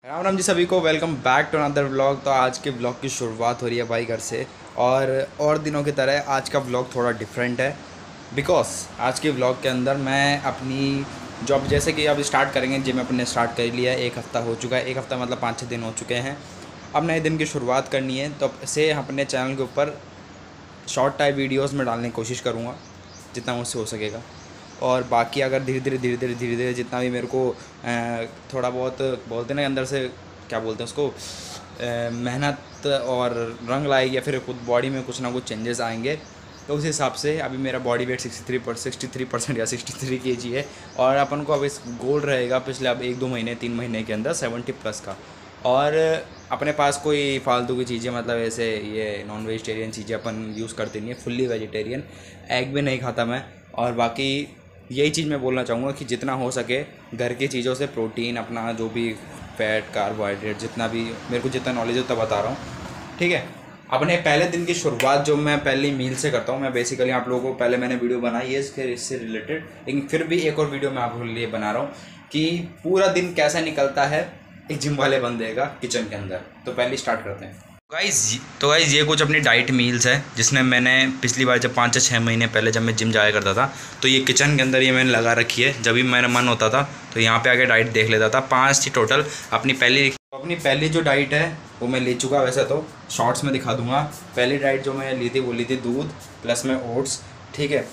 राम राम जी सभी को, welcome back to another vlog. तो आज के व्लॉग की शुरुआत हो रही है भाई घर से। और दिनों की तरह आज का व्लॉग थोड़ा डिफरेंट है बिकॉज आज के व्लॉग के अंदर मैं अपनी जॉब, जैसे कि अब स्टार्ट करेंगे, जिम अपने स्टार्ट कर लिया है। एक हफ़्ता हो चुका है, एक हफ़्ता मतलब 5-6 दिन हो चुके हैं। अब नए दिन की शुरुआत करनी है, तो अब से अपने चैनल के ऊपर शॉर्ट टाइप वीडियोज़ में डालने की कोशिश करूँगा जितना मुझसे हो सकेगा। और बाकी अगर धीरे धीरे जितना भी मेरे को थोड़ा बहुत बोलते हैं ना, अंदर से क्या बोलते हैं उसको, मेहनत और रंग लाएगी या फिर खुद बॉडी में कुछ ना कुछ चेंजेस आएंगे, तो उस हिसाब से अभी मेरा बॉडी वेट 63% या 63 kg है। और अपन को अब इस गोल रहेगा पिछले अब 1-2 महीने 3 महीने के अंदर 70+ का। और अपने पास कोई फालतू की चीज़ें, मतलब ऐसे ये नॉन वेजिटेरियन चीज़ें अपन यूज़ करते नहीं है, फुल्ली वेजिटेरियन। एग भी नहीं खाता मैं। और बाकी यही चीज़ मैं बोलना चाहूँगा कि जितना हो सके घर की चीज़ों से प्रोटीन, अपना जो भी फैट, कार्बोहाइड्रेट, जितना भी मेरे को जितना नॉलेज है उतना बता रहा हूँ, ठीक है। अपने पहले दिन की शुरुआत जो मैं पहली मील से करता हूँ, मैं बेसिकली आप लोगों को पहले मैंने वीडियो बनाई है फिर इससे रिलेटेड, लेकिन फिर भी एक और वीडियो मैं आप लोगों के लिए बना रहा हूँ कि पूरा दिन कैसा निकलता है एक जिम वाले बंदे का किचन के अंदर। तो पहले स्टार्ट करते हैं गाइज़ ये कुछ अपनी डाइट मील्स है जिसने मैंने पिछली बार जब 5 या 6 महीने पहले जब मैं जिम जाया करता था, तो ये किचन के अंदर ये मैंने लगा रखी है। जब भी मेरा मन होता था तो यहाँ पे आके डाइट देख लेता था। 5 थी टोटल। अपनी पहली जो डाइट है वो मैं ले चुका। वैसे तो शॉर्ट्स में दिखा दूंगा। पहली डाइट जो मैं ली थी वो ली थी दूध प्लस में ओट्स, ठीक है।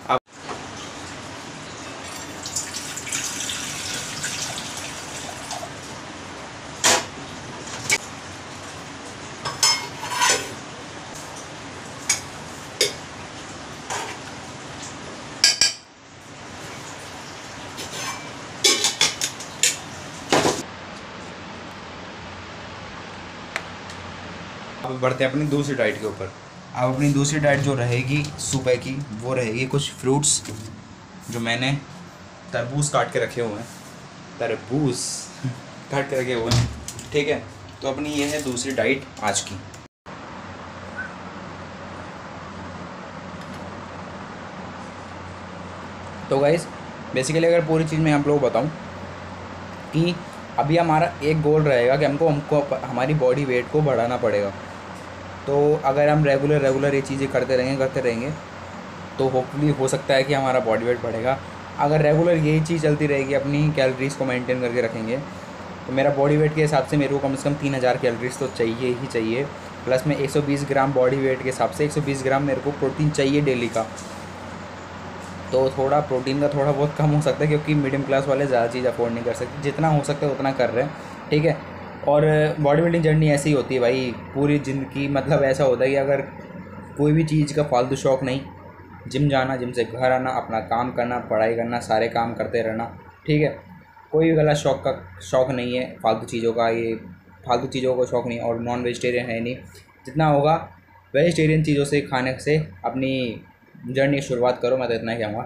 अब बढ़ते हैं अपनी दूसरी डाइट के ऊपर। अब अपनी दूसरी डाइट जो रहेगी सुबह की, वो रहेगी कुछ फ्रूट्स जो मैंने तरबूज काट के रखे हुए हैं, तरबूज काट के रखे हुए हैं, ठीक है। तो अपनी ये है दूसरी डाइट आज की। तो गाइस बेसिकली अगर पूरी चीज़ मैं आप लोगों को बताऊँ कि अभी हमारा एक गोल रहेगा कि हमको हमारी बॉडी वेट को बढ़ाना पड़ेगा। तो अगर हम रेगुलर ये चीज़ें करते रहेंगे तो होपफुली हो सकता है कि हमारा बॉडी वेट बढ़ेगा। अगर रेगुलर यही चीज़ चलती रहेगी, अपनी कैलोरीज़ को मेंटेन करके रखेंगे, तो मेरा बॉडी वेट के हिसाब से मेरे को कम से कम 3000 कैलोरीज़ तो चाहिए ही चाहिए। प्लस में 120 ग्राम बॉडी वेट के हिसाब से 120 ग्राम मेरे को प्रोटीन चाहिए डेली का। तो थोड़ा प्रोटीन का थोड़ा बहुत कम हो सकता है क्योंकि मिडिल क्लास वाले ज़्यादा चीज़ अफोर्ड नहीं कर सकते। जितना हो सकता है उतना कर रहे हैं, ठीक है। और बॉडी बिल्डिंग जर्नी ऐसी ही होती है भाई, पूरी ज़िंदगी। मतलब ऐसा होता है कि अगर कोई भी चीज़ का फालतू शौक़ नहीं, जिम जाना, जिम से घर आना, अपना काम करना, पढ़ाई करना, सारे काम करते रहना, ठीक है। कोई भी गलत शौक़ नहीं है फालतू चीज़ों का, ये फालतू चीज़ों का शौक़ नहीं। और नॉन वेजिटेरियन है नहीं, जितना होगा वेजिटेरियन चीज़ों से खाने से अपनी जर्नी की शुरुआत करो। मैं तो इतना ही कहूँगा।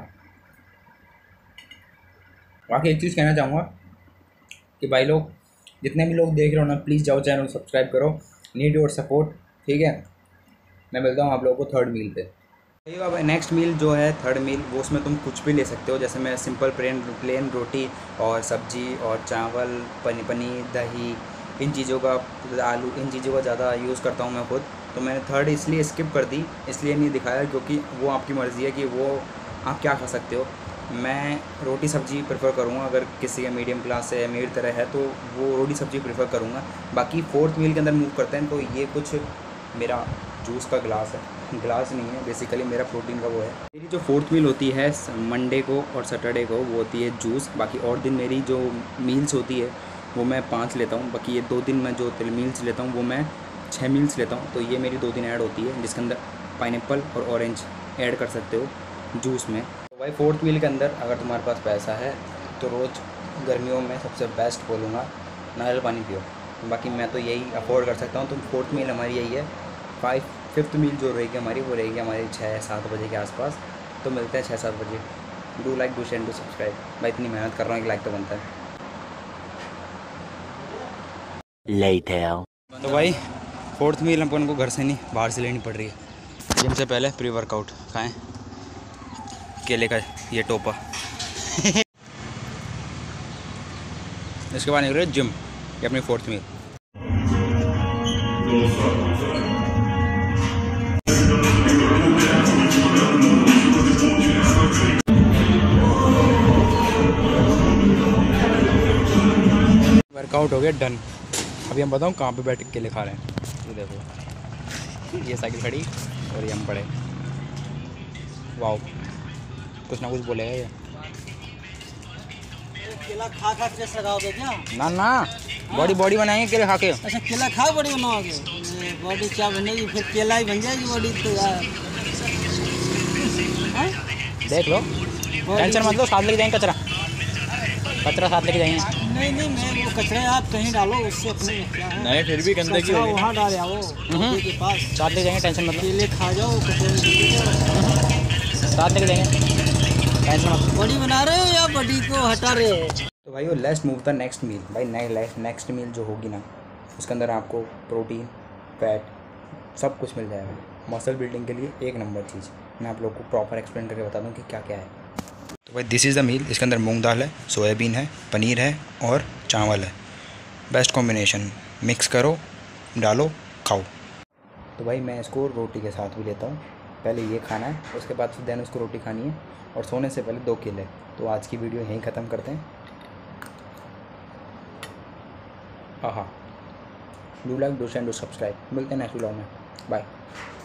बाकी एक चीज़ कहना चाहूँगा कि भाई लोग, जितने भी लोग देख रहे हो ना, प्लीज़ जाओ चैनल सब्सक्राइब करो। नीड योर सपोर्ट, ठीक है। मैं मिलता हूँ आप लोगों को थर्ड मील पे। अब नेक्स्ट मील जो है थर्ड मील, वो उसमें तुम कुछ भी ले सकते हो। जैसे मैं सिंपल प्लेन रोटी और सब्जी और चावल, पनीर, दही, इन चीज़ों का, आलू, इन चीज़ों का ज़्यादा यूज़ करता हूँ मैं खुद। तो मैंने थर्ड इसलिए स्किप कर दी, इसलिए नहीं दिखाया क्योंकि वो आपकी मर्ज़ी है कि वो आप क्या खा सकते हो। मैं रोटी सब्ज़ी प्रेफर करूँगा। अगर किसी का मीडियम क्लास है, मेरी तरह है, तो वो रोटी सब्ज़ी प्रेफर करूँगा। बाकी फोर्थ मील के अंदर मूव करते हैं। तो ये कुछ मेरा जूस का गिलास है, गिलास नहीं है, बेसिकली मेरा प्रोटीन का वो है। मेरी जो फोर्थ मील होती है मंडे को और सैटरडे को, वो होती है जूस। बाकी और दिन मेरी जो मील्स होती है वो मैं 5 लेता हूँ। बाकी ये 2 दिन मैं जो मील्स लेता हूँ वो मैं 6 मील्स लेता हूँ। तो ये मेरी 2 दिन ऐड होती है, जिसके अंदर पाइनएप्पल और ऑरेंज ऐड कर सकते हो जूस में। तो भाई फोर्थ मील के अंदर अगर तुम्हारे पास पैसा है तो रोज़ गर्मियों में सबसे बेस्ट बोलूँगा नारियल पानी पियो। बाकी मैं तो यही अफोर्ड कर सकता हूँ। तो फोर्थ मील हमारी यही है। फिफ्थ मील जो रहेगी हमारी, वो रहेगी हमारी 6-7 बजे के आसपास। तो मिलते हैं 6-7 बजे। Do like, do share, do subscribe. मैं इतनी मेहनत कर रहा हूँ, एक लाइक तो बनता है। Later. तो भाई फोर्थ मील अपन को घर से नहीं, बाहर से लेनी पड़ रही है। जिम से पहले प्री वर्कआउट खाएँ, केले का ये टोपा इसके बाद निकल रहे जिम। ये अपनी 4th मील। वर्कआउट हो गया डन। अभी हम बताऊँ कहाँ पे बैठ के केले खा रहे हैं। ये देखो, ये साइकिल खड़ी और ये हम पड़े। वाओ, कुछ ना कुछ बोलेगा ये। केला खा खा टेस्ट लगाओगे क्या? ना ना, बॉडी बनाएंगे केले खा के। अच्छा केला खा बॉडी बनाओगे? बॉडी क्या बनेगी फिर? केला ही बन जाएगी बॉडी तो यार। देख लो, टेंशन मत लो, साथ लेके जाएंगे कचरा साथ लेके जाएंगे। नहीं नहीं, मैं वो कचरा आप कहीं डालो, उससे अपने क्या है। नहीं, फिर भी गंदगी होगी। वहाँ डाल आओ नदी के पास, साथ लेके जाएंगे, टेंशन मत लो। केले खा जाओ, साथ लेके जाएंगे, टेंशन मत। बॉडी बना रहे हो या बॉडी को हटा रहे हो? तो भाई वो let's move the next meal. भाई नेक्स्ट मील जो होगी ना, उसके अंदर आपको प्रोटीन, फैट सब कुछ मिल जाएगा। मसल बिल्डिंग के लिए एक नंबर चीज़। मैं आप लोग को प्रॉपर एक्सप्लेन करके बता दूँ कि क्या क्या है। तो भाई दिस इज़ द मील। इसके अंदर मूंग दाल है, सोयाबीन है, पनीर है और चावल है। Best combination. मिक्स करो, डालो, खाओ। तो भाई मैं इसको रोटी के साथ भी लेता हूँ। पहले ये खाना है, उसके बाद फिर देन उसको रोटी खानी है, और सोने से पहले 2 केले। तो आज की वीडियो यहीं ख़त्म करते हैं। Do like, do share, do subscribe. मिलते हैं नेक्स्ट व्लॉग में। बाय।